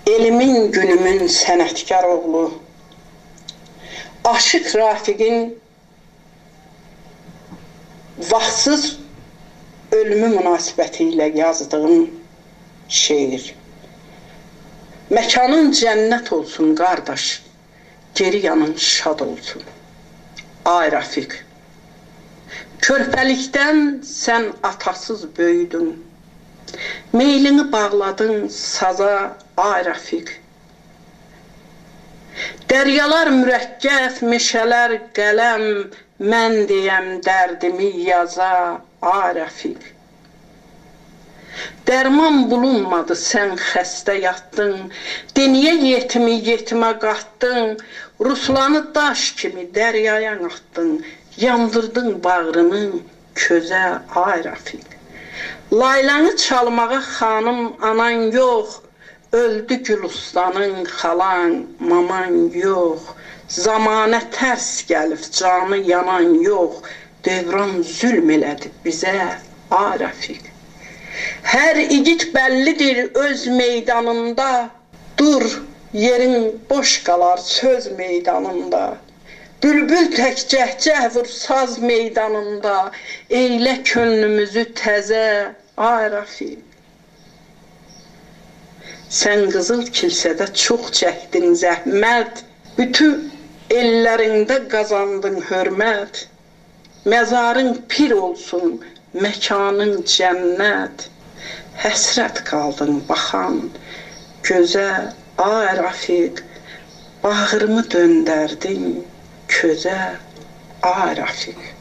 Elimin günümün sənətkar oğlu, Aşıq Rafiqin vaxtsız ölümü münasibəti ilə yazdığım şeir. Məkanın cənnət olsun qardaş, geri yanın şad olsun. Ay Rafiq, körpəlikdən sən atasız böyüdün, meylini bağladın saza, ay Rafiq. Dəryalar mürəkkəb, meşələr qələm, mən deyəm dərdimi yaza, ay Rafiq. Dərman bulunmadı, sən xəstə yatdın, deniyə yetimi yetimə qatdın, Ruslanı daş kimi dəryaya atdın, yandırdın bağrını közə, ay Rafiq. Laylanı çalmağa xanım anan yox, öldü Gülüstanın xalan, maman yox. Zamanə tərs gəlib, canı yanan yox, dövran zülm elədi bizə, ay Rafiq. Hər igid bəllidir öz meydanında, dur, yerin boş qalar söz meydanında. Bülbül tək cəhcəh vur saz meydanında, eylə könlümüzü təzə, ay Rafiq. Sən qızıl kilsədə çox çəkdin zəhmət, bütün ellərində qazandın hörmət. Məzarın pir olsun, məkanın cənnət. Həsrət qaldın baxan gözə, ay Rafiq. Bağrımı döndərdin közə, ay Rafiq.